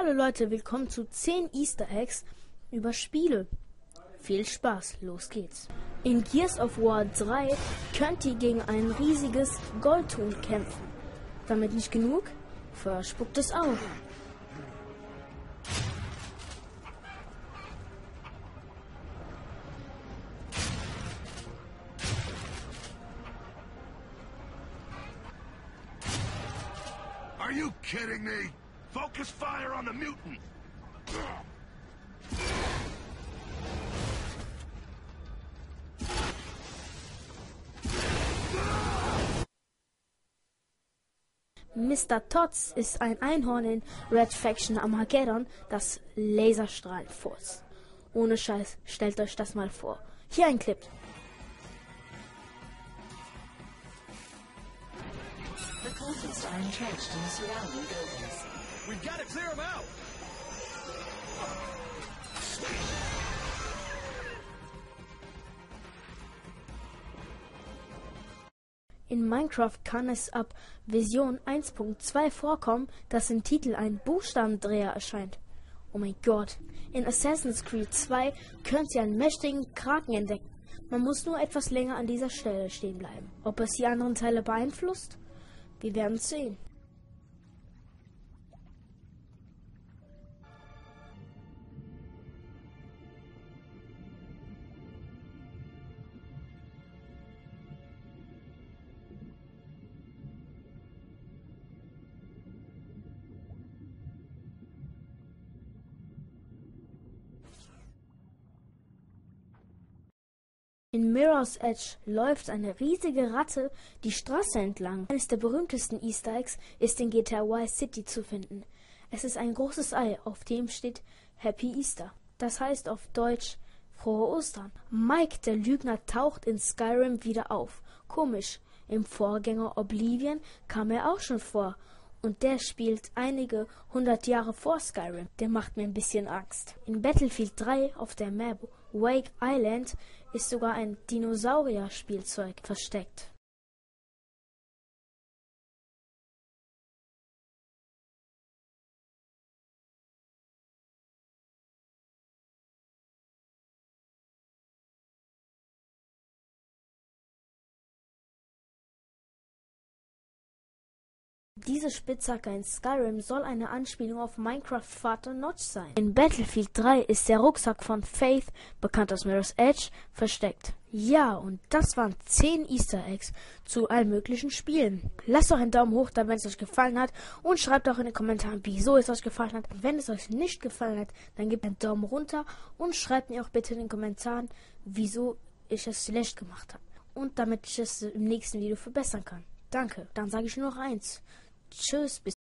Hallo Leute, willkommen zu 10 Easter Eggs über Spiele. Viel Spaß, los geht's. In Gears of War 3 könnt ihr gegen ein riesiges Goldhuhn kämpfen. Damit nicht genug, verspuckt es Augen. Are you kidding me? Focus fire on the mutant! Mr. Tots ist ein Einhorn in Red Faction Armageddon, das Laserstrahlen furzt. Ohne Scheiß, stellt euch das mal vor. Hier ein Clip. The cultists are entrenched in the surrounding buildings. We've got to clear them out! In Minecraft kann es ab Version 1.2 vorkommen, dass im Titel ein Buchstabendreher erscheint. Oh mein Gott. In Assassin's Creed 2 könnt ihr einen mächtigen Kraken entdecken. Man muss nur etwas länger an dieser Stelle stehen bleiben. Ob es die anderen Teile beeinflusst? Wir werden es sehen. In Mirror's Edge läuft eine riesige Ratte die Straße entlang. Eines der berühmtesten Easter Eggs ist in GTA Vice City zu finden. Es ist ein großes Ei, auf dem steht Happy Easter. Das heißt auf Deutsch Frohe Ostern. Mike, der Lügner, taucht in Skyrim wieder auf. Komisch, im Vorgänger Oblivion kam er auch schon vor. Und der spielt einige 100 Jahre vor Skyrim. Der macht mir ein bisschen Angst. In Battlefield 3 auf der Map Wake Island ist sogar ein Dinosaurier-Spielzeug versteckt. Diese Spitzhacke in Skyrim soll eine Anspielung auf Minecraft Vater Notch sein. In Battlefield 3 ist der Rucksack von Faith, bekannt aus Mirror's Edge, versteckt. Ja, und das waren 10 Easter Eggs zu allen möglichen Spielen. Lasst doch einen Daumen hoch da, wenn es euch gefallen hat, und schreibt auch in den Kommentaren, wieso es euch gefallen hat. Wenn es euch nicht gefallen hat, dann gebt einen Daumen runter und schreibt mir auch bitte in den Kommentaren, wieso ich es schlecht gemacht habe. Und damit ich es im nächsten Video verbessern kann. Danke. Dann sage ich nur noch eins. Tschüss, bis